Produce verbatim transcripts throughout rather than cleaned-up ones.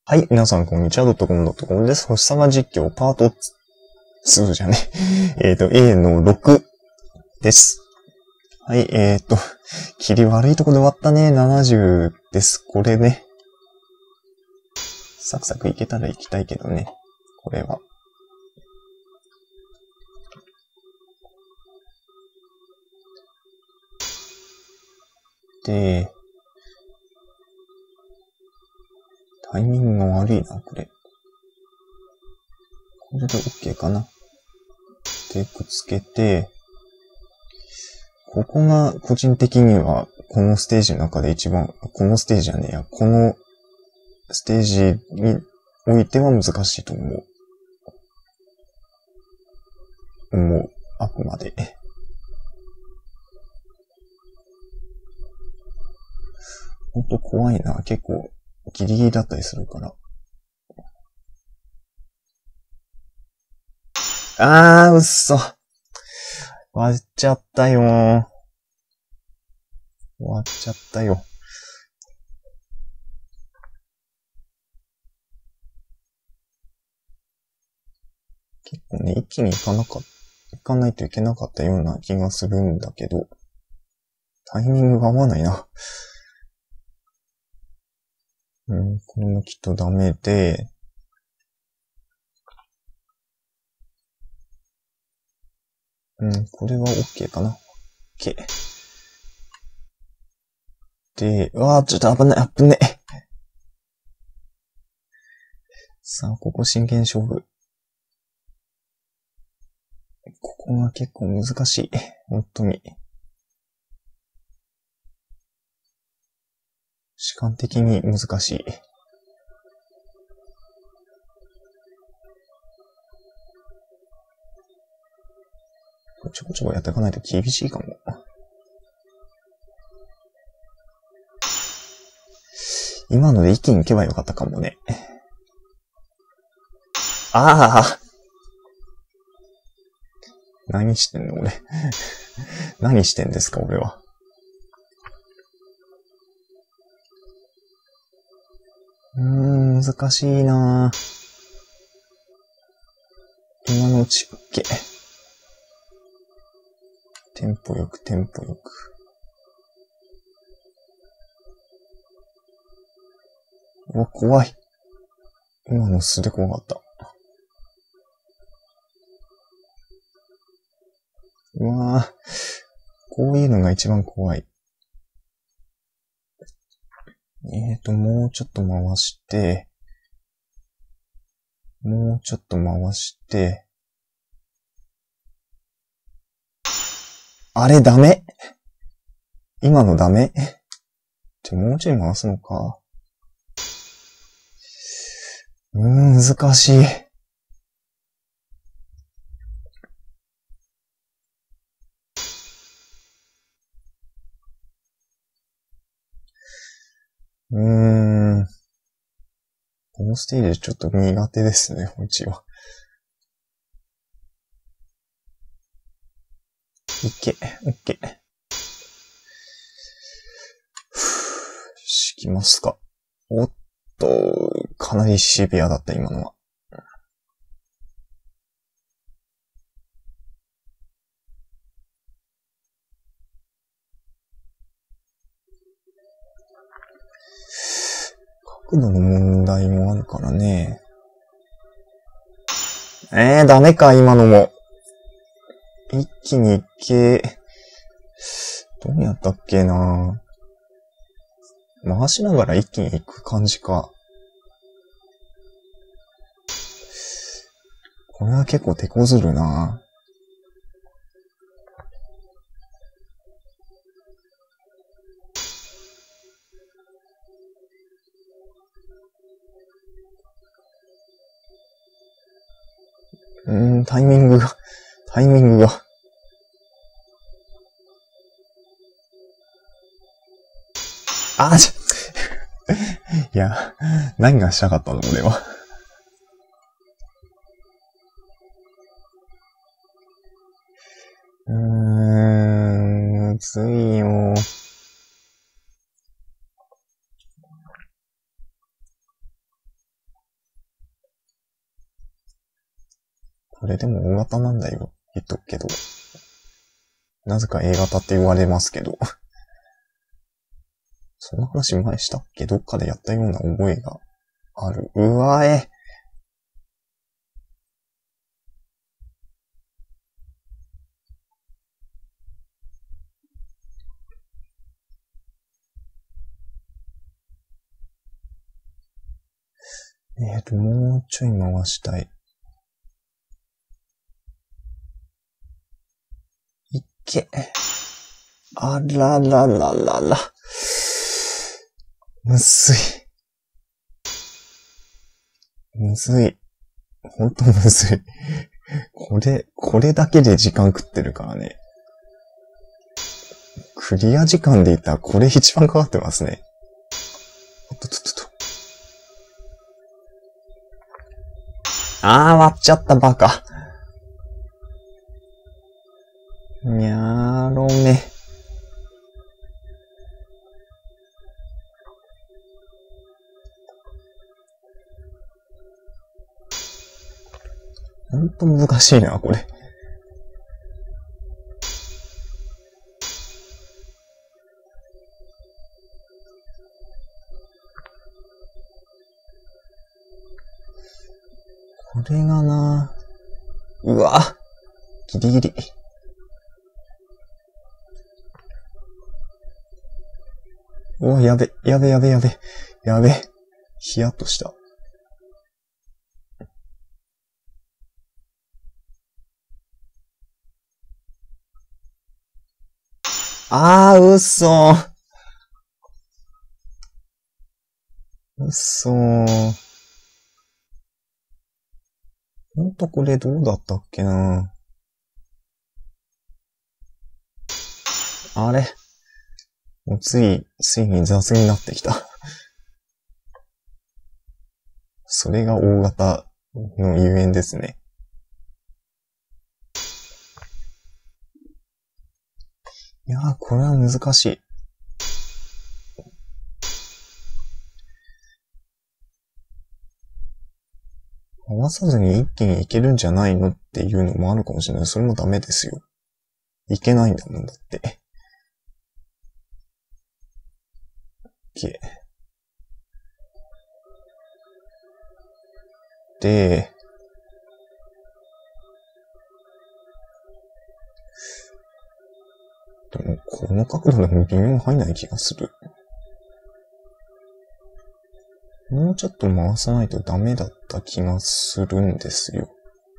はい、皆さんこんにちは、ドットコムドットコムです。星様実況パートツーじゃね。えっと、A のろくです。はい、えっと、切り悪いとこで終わったね。ななじゅうです。これね。サクサクいけたら行きたいけどね。これは。で、タイミングが悪いな、これ。これで OK かな。で、くっつけて、ここが個人的には、このステージの中で一番、このステージじゃねえや、このステージにおいては難しいと思う。思う。あくまで。ほんと怖いな。結構、ギリギリだったりするから。あー、うっそ。割っちゃったよー。割っちゃったよ。結構ね、一気に行かなかった、行かないといけなかったような気がするんだけど、タイミングが合わないな。うん、これもきっとダメで、うん、これは OK かな。OK。で、うわー、ちょっと危ない、危ねえ。さあ、ここ真剣勝負。ここが結構難しい。本当に。主観的に難しい。ちょこちょこやっていかないと厳しいかも。今ので一気に行けばよかったかもね。ああ何してんの俺。何してんですか俺は。うーん、難しいなぁ。今のうち、OK。テンポよく、テンポよく。うわ、怖い。今の素で怖かった。うわぁ。こういうのが一番怖い。えーと、もうちょっと回して、もうちょっと回して、あれダメ今のダメってもうちょい回すのか。うーん、難しい。うーん。このステージちょっと苦手ですね、うちは。いけ、オッケー。しきますか。おっと、かなりシビアだった、今のは。角度の問題もあるからね。えー、ダメか、今のも。一気にいけ、どうやったっけな回しながら一気に行く感じか。これは結構手こずるなうーん、タイミングが、タイミングが。あ、ちょ、いや、何がしたかったの俺は。うーん、むずいよ。 これでも大型なんだよ。言っとくけど。なぜか A 型って言われますけど。そんな話前したっけ？どっかでやったような覚えがある。うわえ。えっと、もうちょい回したい。いけ。あららららら。むずい。むずい。ほんとむずい。これ、これだけで時間食ってるからね。クリア時間で言ったらこれ一番かかってますね。おっとっとっと。あー、割っちゃったバカ。にゃーろめ。ほんと難しいな、これ。これがな、うわ、ギリギリ。お、やべ、やべやべやべ、やべ、ヒヤッとした。あー、うっそー。うっそー。ほんとこれどうだったっけな。あれもうつい、ついに雑になってきた。それが大型のゆえんですね。いやー、これは難しい。合わさずに一気にいけるんじゃないのっていうのもあるかもしれない。それもダメですよ。いけないんだもんだって。け。で、でもこの角度でも微妙に入んない気がする。もうちょっと回さないとダメだった気がするんですよ。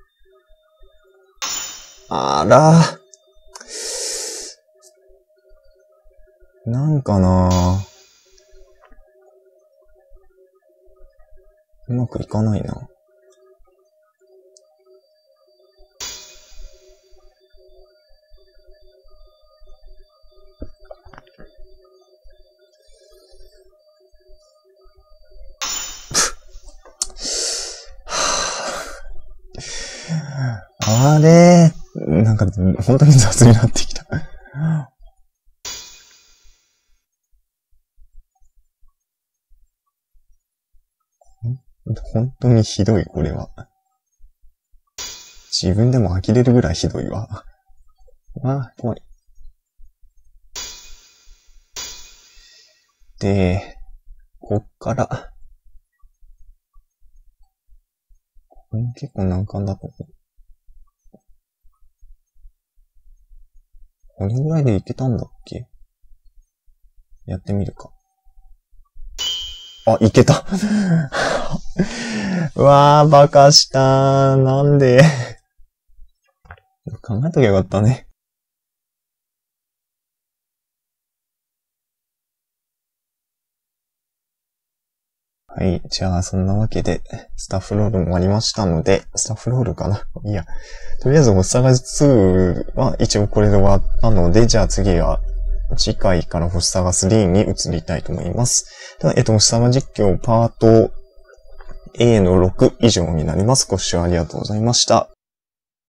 あら。なんかなぁ。うまくいかないな。あれー、なんか本当に雑になってきた。本当にひどい、これは。自分でも呆れるぐらいひどいわ。ああ、怖い。で、こっから、これ結構難関だと思う。これぐらいでいけたんだっけ？やってみるか。あ、いけた。うわー、バカしたー。なんで考えときゃよかったね。はい。じゃあ、そんなわけで、スタッフロールも終わりましたので、スタッフロールかないや。とりあえず、おさがツーは一応これで終わったので、じゃあ次は、次回から星サガスリーに移りたいと思います。では、えっと、星サガ実況パート A のろく以上になります。ご視聴ありがとうございました。